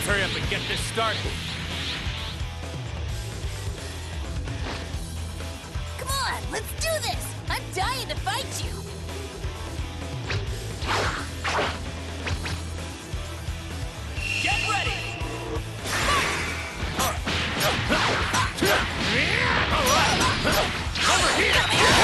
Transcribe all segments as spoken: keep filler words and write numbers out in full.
Let's hurry up and get this started. Come on, let's do this! I'm dying to fight you! Get ready! Over here!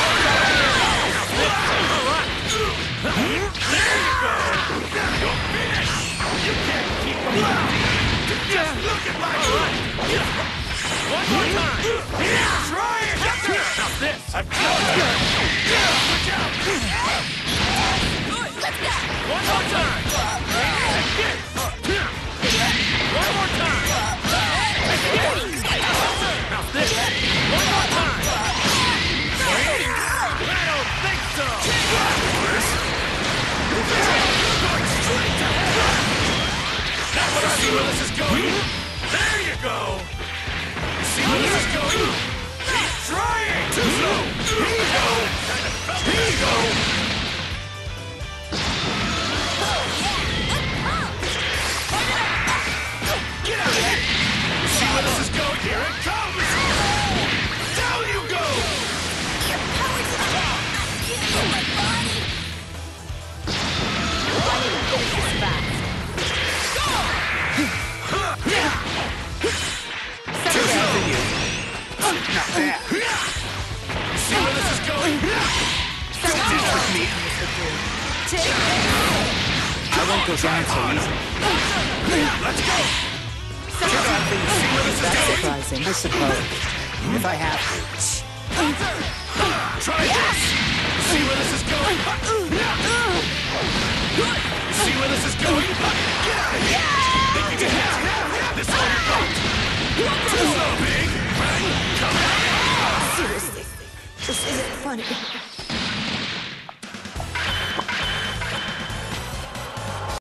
There you go! You're finished! You can't keep them out! Just look at my life! One more time! Try it! Now this! I've got it! Watch out! Let's go! One more time! Again! One more time! Again! Now this! One more time! I don't think so! Going straight to hell! Now what I see where this is going? There you go! You see where this is going? Keep trying! Too slow! Here you go! Kind of felt Here you go! Get out of here! You see where this is going? Here it comes! Down you go! Your power's strong! Oh, my body! I need to finish this fast. Too slow for you! Not bad! You see where this is going? Don't mess with me! Take it! I won't go down so easy. Let's go! See where this is That's going? surprising. I suppose. If I have to. Try this! See where this is going? See where this is going? Get out of here! Think you can have this all you got? Too slow, big! Come on! Seriously, this isn't funny.